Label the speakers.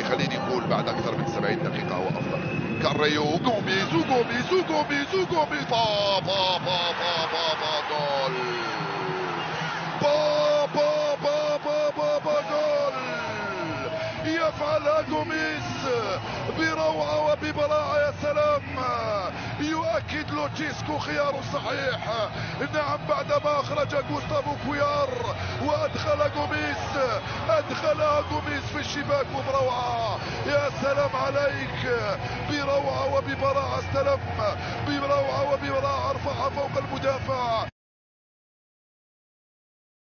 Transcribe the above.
Speaker 1: خليني نقول بعد اكثر من 70 دقيقه هو افضل. كاريو وغوميز وغوميز وغوميز وغوميز با با با با با با جول با با با با با با جول يفعلها غوميز بروعه وببراعه. يا سلام، يؤكد لوتشيسكو خياره الصحيح. نعم، بعدما اخرج غوستافو كويار وادخل غوميز، ادخلها غوميز في الشباك وبروعه. يا سلام عليك، بروعه وببراعه استلم، بروعه وببراعه ارفعها فوق المدافع.